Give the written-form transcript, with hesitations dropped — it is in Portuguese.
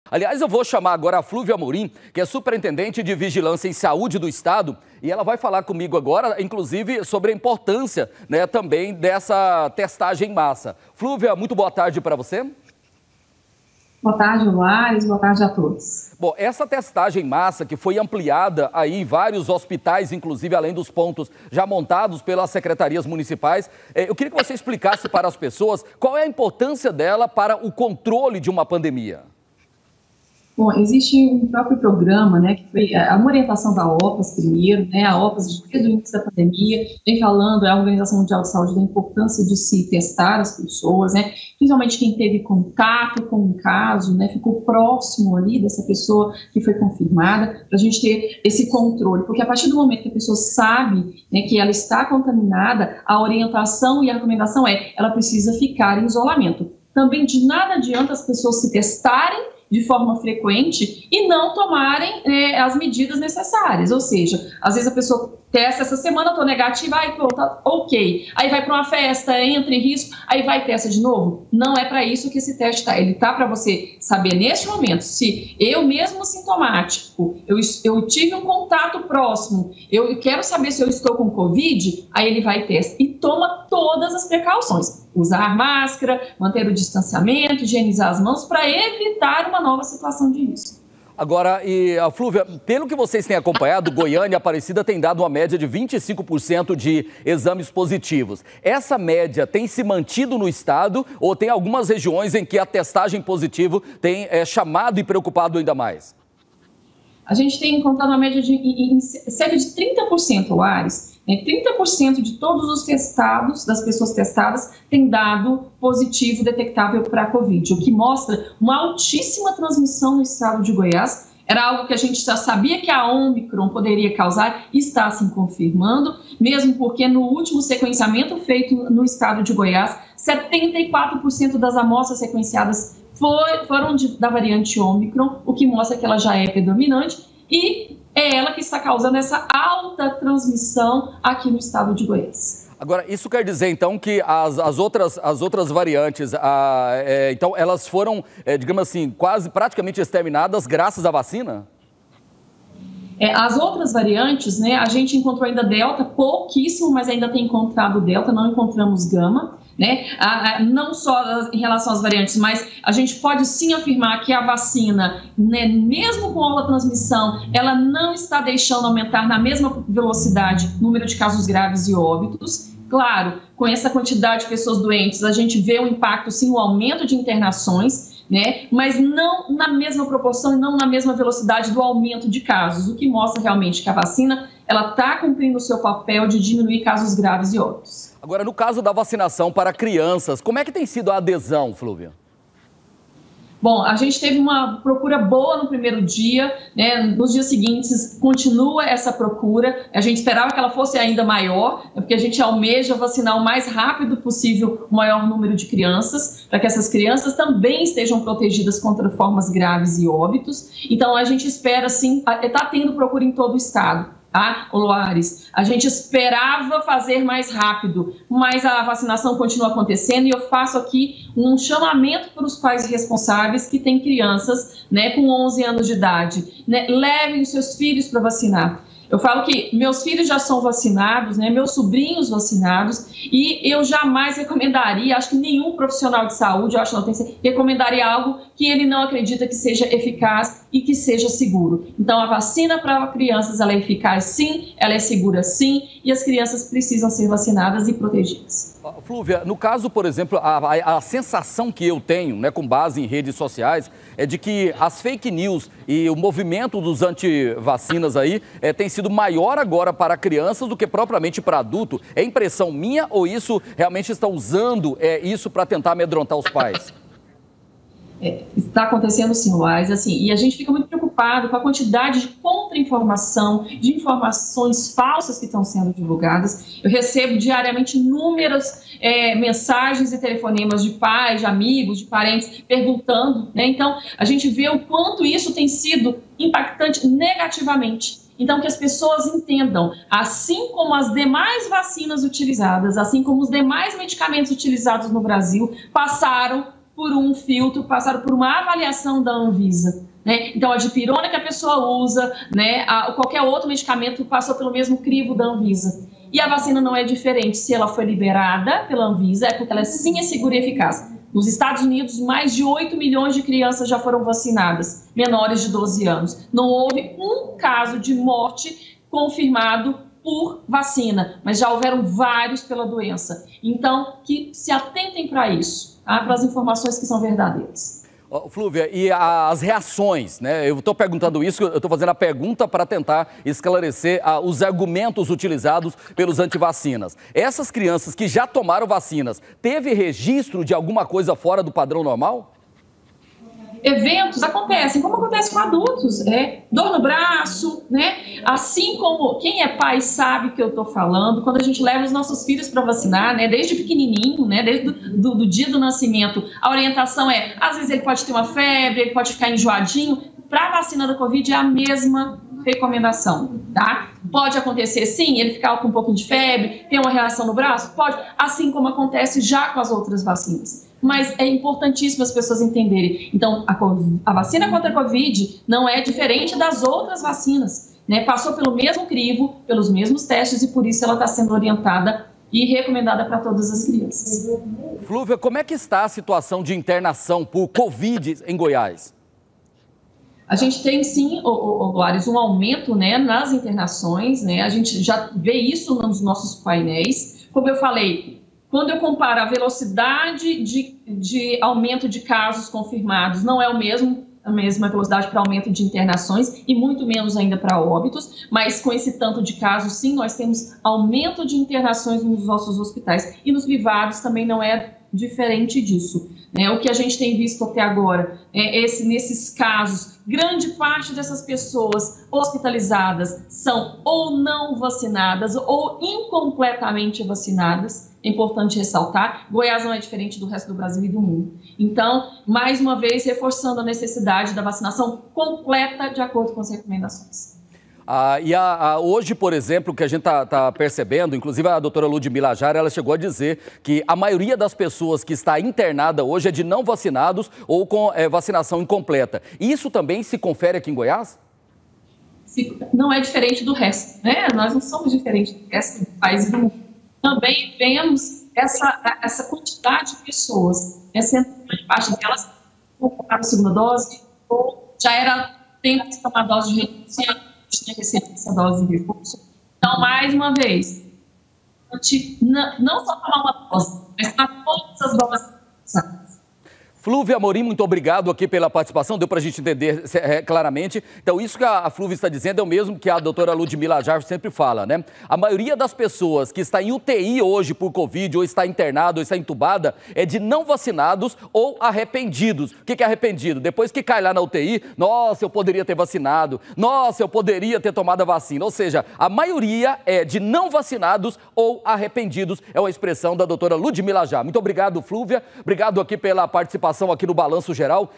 Aliás, eu vou chamar agora a Flúvia Amorim, que é superintendente de Vigilância em Saúde do Estado, e ela vai falar comigo agora, inclusive, sobre a importância, também dessa testagem em massa. Flúvia, muito boa tarde para você. Boa tarde, Luares. Boa tarde a todos. Bom, essa testagem em massa que foi ampliada aí em vários hospitais, inclusive além dos pontos já montados pelas secretarias municipais, eu queria que você explicasse para as pessoas qual é a importância dela para o controle de uma pandemia. Bom, existe um próprio programa, que foi uma orientação da OPAS primeiro, a OPAS desde o início da pandemia, vem falando, a Organização Mundial de Saúde, da importância de se testar as pessoas, principalmente quem teve contato com um caso, ficou próximo ali dessa pessoa que foi confirmada, para a gente ter esse controle, porque a partir do momento que a pessoa sabe, que ela está contaminada, a orientação e a recomendação ela precisa ficar em isolamento. Também de nada adianta as pessoas se testarem de forma frequente e não tomarem as medidas necessárias, ou seja, às vezes a pessoa testa essa semana, estou negativa, aí pronto, ok, aí vai para uma festa, entra em risco, aí vai e testa de novo. Não é para isso que esse teste está, ele está para você saber neste momento, se eu mesmo sintomático, eu tive um contato próximo, eu quero saber se eu estou com Covid, aí ele vai e testa e toma todas as precauções, usar máscara, manter o distanciamento, higienizar as mãos para evitar uma nova situação de risco. Agora, a Flúvia, pelo que vocês têm acompanhado, Goiânia e Aparecida têm dado uma média de 25% de exames positivos. Essa média tem se mantido no estado ou tem algumas regiões em que a testagem positiva tem chamado e preocupado ainda mais? A gente tem encontrado uma média de cerca de 30%, Lares. 30% de todos os testados, das pessoas testadas, tem dado positivo detectável para a Covid, o que mostra uma altíssima transmissão no estado de Goiás. Era algo que a gente já sabia que a Ômicron poderia causar e está se confirmando, mesmo porque no último sequenciamento feito no estado de Goiás, 74% das amostras sequenciadas foram da variante Ômicron, o que mostra que ela já é predominante e é ela que está causando essa alta transmissão aqui no estado de Goiás. Agora, isso quer dizer, então, que as outras variantes, então, elas foram, digamos assim, praticamente exterminadas graças à vacina? As outras variantes, a gente encontrou ainda Delta, pouquíssimo, mas ainda tem encontrado Delta, não encontramos Gama. Não só em relação às variantes, mas a gente pode sim afirmar que a vacina, mesmo com alta transmissão, ela não está deixando aumentar na mesma velocidade o número de casos graves e óbitos. Claro, com essa quantidade de pessoas doentes, a gente vê um impacto, sim, o aumento de internações, mas não na mesma proporção e não na mesma velocidade do aumento de casos, o que mostra realmente que a vacina ela está cumprindo o seu papel de diminuir casos graves e óbitos. Agora, no caso da vacinação para crianças, como é que tem sido a adesão, Flúvia? Bom, a gente teve uma procura boa no primeiro dia, nos dias seguintes continua essa procura, a gente esperava que ela fosse ainda maior, porque a gente almeja vacinar o mais rápido possível o maior número de crianças, para que essas crianças também estejam protegidas contra formas graves e óbitos. Então a gente espera sim, está tendo procura em todo o estado. Loares, a gente esperava fazer mais rápido, mas a vacinação continua acontecendo e eu faço aqui um chamamento para os pais responsáveis que têm crianças com 11 anos de idade, levem os seus filhos para vacinar. Eu falo que meus filhos já são vacinados, meus sobrinhos vacinados, e eu jamais recomendaria, acho que nenhum profissional de saúde, eu acho que não tem, recomendaria algo que ele não acredita que seja eficaz e que seja seguro. Então, a vacina para crianças, ela é eficaz sim, ela é segura sim, e as crianças precisam ser vacinadas e protegidas. Flúvia, no caso, por exemplo, a sensação que eu tenho, com base em redes sociais, é de que as fake news e o movimento dos antivacinas aí tem sido maior agora para crianças do que propriamente para adulto. É impressão minha ou isso realmente está usando isso para tentar amedrontar os pais? Está acontecendo sim, Luares, e a gente fica muito preocupado com a quantidade de contra-informação, de informações falsas que estão sendo divulgadas. Eu recebo diariamente inúmeras mensagens e telefonemas de pais, de amigos, de parentes, perguntando, Então, a gente vê o quanto isso tem sido impactante negativamente. Então, que as pessoas entendam, assim como as demais vacinas utilizadas, assim como os demais medicamentos utilizados no Brasil, passaram por um filtro, passaram por uma avaliação da Anvisa, né? Então, a dipirona que a pessoa usa, né, qualquer outro medicamento passou pelo mesmo crivo da Anvisa. E a vacina não é diferente. Se ela foi liberada pela Anvisa, é porque ela sim é segura e eficaz. Nos Estados Unidos, mais de 8 milhões de crianças já foram vacinadas, menores de 12 anos. Não houve um caso de morte confirmado por vacina, mas já houveram vários pela doença. Então, que se atentem para isso, tá? Para as informações que são verdadeiras. Flúvia, e as reações, né? Eu estou perguntando isso, eu estou fazendo a pergunta para tentar esclarecer os argumentos utilizados pelos antivacinas. Essas crianças que já tomaram vacinas, teve registro de alguma coisa fora do padrão normal? Eventos acontecem, como acontece com adultos, dor no braço, né? Assim como quem é pai sabe que eu estou falando, quando a gente leva os nossos filhos para vacinar, né? Desde pequenininho, né? Desde do dia do nascimento, a orientação às vezes ele pode ter uma febre, ele pode ficar enjoadinho. Para a vacina da Covid é a mesma recomendação, tá? Pode acontecer sim, ele ficar com um pouquinho de febre, ter uma reação no braço, pode, assim como acontece já com as outras vacinas. Mas é importantíssimo as pessoas entenderem. Então, a vacina contra a Covid não é diferente das outras vacinas, né? Passou pelo mesmo crivo, pelos mesmos testes e por isso ela está sendo orientada e recomendada para todas as crianças. Flúvia, como é que está a situação de internação por Covid em Goiás? A gente tem sim, Gladys, um aumento, né, nas internações, né? A gente já vê isso nos nossos painéis. Como eu falei, quando eu comparo a velocidade de aumento de casos confirmados, não é a mesma velocidade para aumento de internações e muito menos ainda para óbitos, mas com esse tanto de casos, sim, nós temos aumento de internações nos nossos hospitais e nos privados também não é diferente disso, né? O que a gente tem visto até agora nesses casos, grande parte dessas pessoas hospitalizadas são ou não vacinadas ou incompletamente vacinadas. É importante ressaltar, Goiás não é diferente do resto do Brasil e do mundo. Então, mais uma vez, reforçando a necessidade da vacinação completa de acordo com as recomendações. Hoje, por exemplo, o que a gente está percebendo, inclusive a doutora Ludmila Jara, ela chegou a dizer que a maioria das pessoas que está internada hoje é de não vacinados ou com vacinação incompleta. Isso também se confere aqui em Goiás? Não é diferente do resto, né? Nós não somos diferentes do resto do país do mundo. Também vemos essa quantidade de pessoas, sendo grande parte delas compraram a segunda dose ou já era tempo de tomar dose de reforço e tinha recebido essa dose de reforço. Então, mais uma vez, não só tomar uma dose, mas tomar todas as doses. Flúvia Amorim, muito obrigado aqui pela participação, deu para a gente entender claramente. Então, isso que a Flúvia está dizendo é o mesmo que a doutora Ludmila Jara sempre fala, né? A maioria das pessoas que está em UTI hoje por Covid, ou está internada, ou está entubada, é de não vacinados ou arrependidos. O que é arrependido? Depois que cai lá na UTI, nossa, eu poderia ter vacinado, nossa, eu poderia ter tomado a vacina. Ou seja, a maioria é de não vacinados ou arrependidos, é uma expressão da doutora Ludmila Jara. Muito obrigado, Flúvia, obrigado aqui pela participação aqui no Balanço Geral.